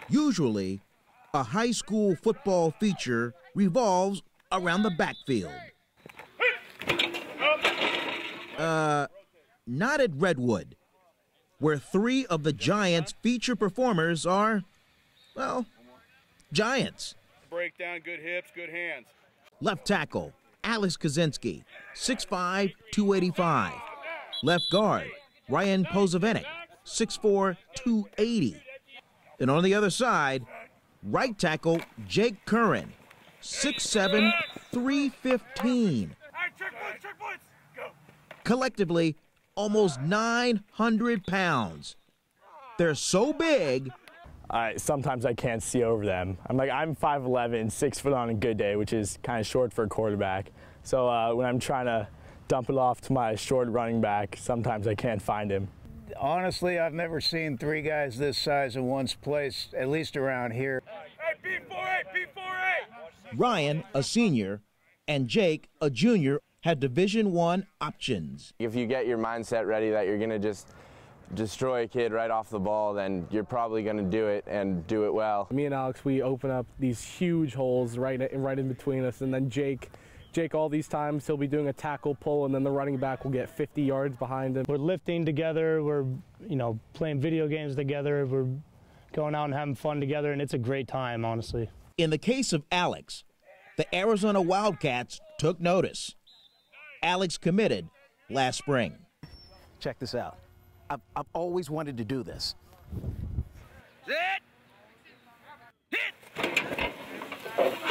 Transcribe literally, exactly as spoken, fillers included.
Usually, a high school football feature revolves around the backfield. Uh, not at Redwood, where three of the Giants' feature performers are, well, Giants. Breakdown, good hips, good hands. Left tackle, Alex Kosinski, six five, two eighty-five. Left guard, Ryan Pozivenic, six four, two eighty. And on the other side, right tackle, Jake Curhan, six seven, three fifteen. Collectively, almost nine hundred pounds. They're so big. Uh, sometimes I can't see over them. I'm like, I'm five eleven, six foot on a good day, which is kind of short for a quarterback. So uh, when I'm trying to dump it off to my short running back, sometimes I can't find him. Honestly, I've never seen three guys this size in one place, at least around here. Hey, B four eight, B four eight! Ryan, a senior, and Jake, a junior, had Division One options. If you get your mindset ready that you're going to just destroy a kid right off the ball, then you're probably going to do it and do it well. Me and Alex, we open up these huge holes right, right in between us, and then Jake, Jake, all these times, he'll be doing a tackle pull, and then the running back will get fifty yards behind him. We're lifting together, we're, you know, playing video games together, we're going out and having fun together, and it's a great time, honestly. In the case of Alex, the Arizona Wildcats took notice. Alex committed last spring. Check this out. I've, I've always wanted to do this. Sit! Hit!